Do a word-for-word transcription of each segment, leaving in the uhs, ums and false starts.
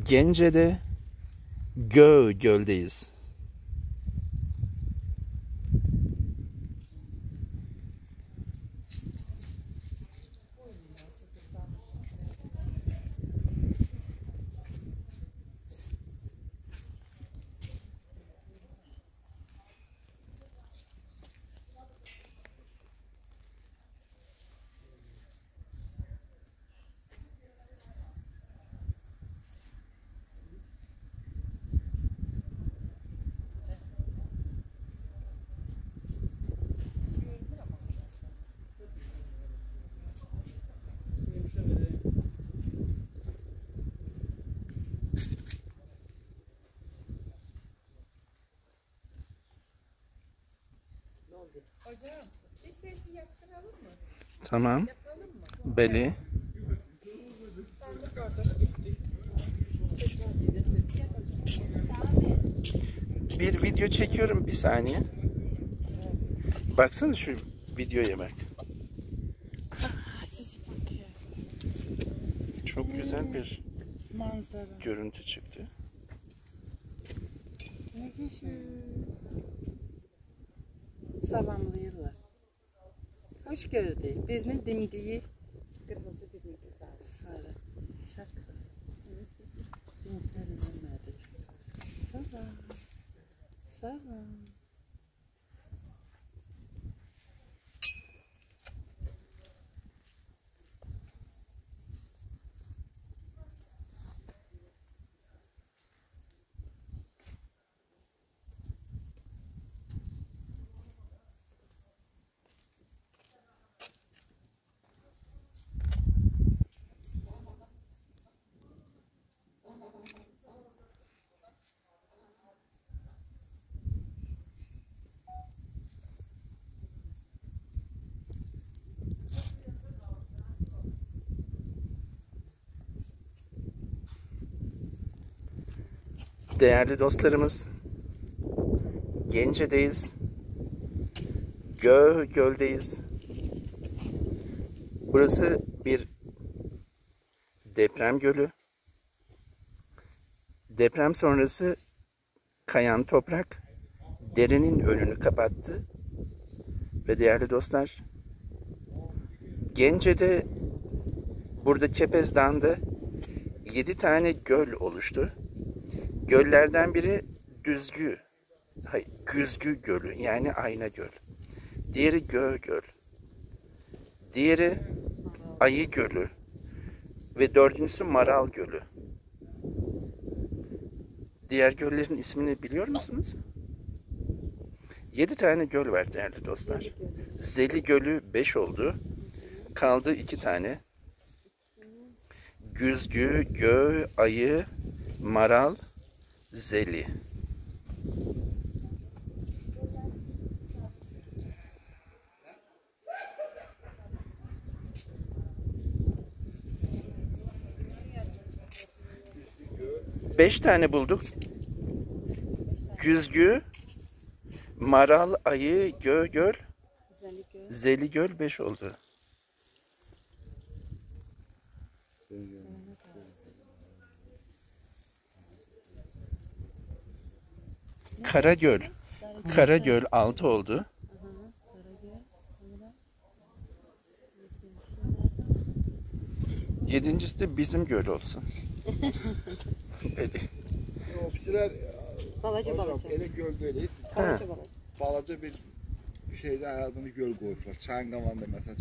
Gence'de Gö Göl'deyiz. Hocam, bir selfie yaptıralım mı? Tamam. Yapalım mı? Beli. Sandık orada gitti. Tekrar bir selfie yapacağım. Bir video çekiyorum, bir saniye. Baksana şu videoya bak. Aa, sizi bakıyor. Çok güzel bir Manzara. görüntü çıktı. Ne güzel. Salamlayırlar. Hoş gördük. Birinin dimdiği kırmızı, birinin sarı. Sarı. Çok. Cinsel ürünlerde çok. Salam. Salam. Değerli dostlarımız, Gence'deyiz. Gö Göl'deyiz. Burası bir deprem gölü. Deprem sonrası kayan toprak derenin önünü kapattı. Ve değerli dostlar, Gence'de, burada Kepez Dağı'nda yedi tane göl oluştu. Göllerden biri Düzgü, hayır, Güzgü Gölü, yani Ayna Göl. Diğeri Gö Göl. Diğeri Ayı Gölü. Ve dördüncüsü Maral Gölü. Diğer göllerin ismini biliyor musunuz? Yedi tane göl var değerli dostlar. Zeli Gölü beş oldu. Kaldı iki tane. Güzgü, Gö, Ayı, Maral, Zeli. Beş tane bulduk. Güzgü, Maral, Ayı, Gö, Göl, Zeli Göl beş oldu. Karagöl. Karagöl altı oldu. Yedincisi de bizim göl olsun. Ofisiler Balaca balaca. Ele göl değil. Balaca balaca. Balaca bir şeyde adını göl koymuşlar. Çangavan'da mesela.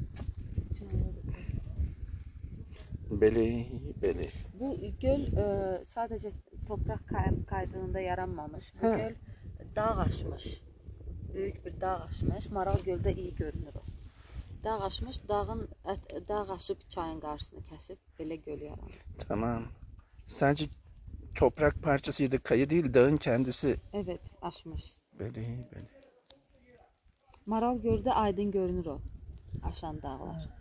Beli, beli. Bu göl e, sadece toprak kay kaydığında yaranmamış. Bu He. göl dağ aşmış. Büyük bir dağ aşmış. Maral Göl'de iyi görünür o. Dağ aşmış, dağın ət, dağ aşıb çayın qarşısını kəsib belə göl yaranır. Tamam. Sadece toprak parçasıydı, kayı değil, dağın kendisi. Evet, aşmış. Beli, beli. Maral Göl'də aydın görünür o aşan dağlar.